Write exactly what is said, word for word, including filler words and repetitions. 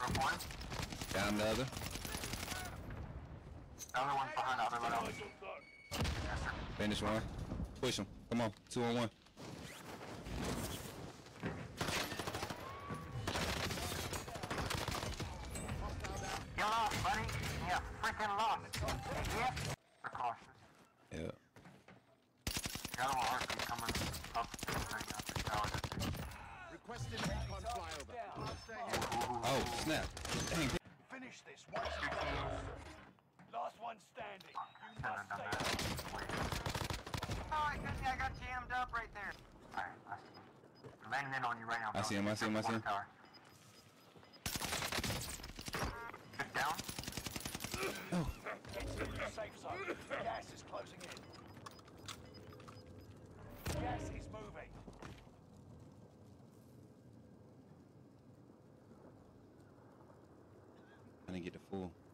one. Down the other. The other one's behind the other one. Yes, sir. Finish one. Push him. Come on. Two on one. You lost, buddy. You freaking lost. Yeah. They're cautious. Yeah. The other one R P coming up. Requesting recon flyover. Oh, snap. Dang. Finish this. Watch Two teams. Last one standing. You Done, must done, stay done. alive. Oh, I couldn't. I got jammed up right there. Alright, I see him. I'm landing in on you right now. I see him, I see him, I see him. Tower. Good down. Oh. Get to the safe zone. Gas is closing in. Gas is moving. I didn't get the full.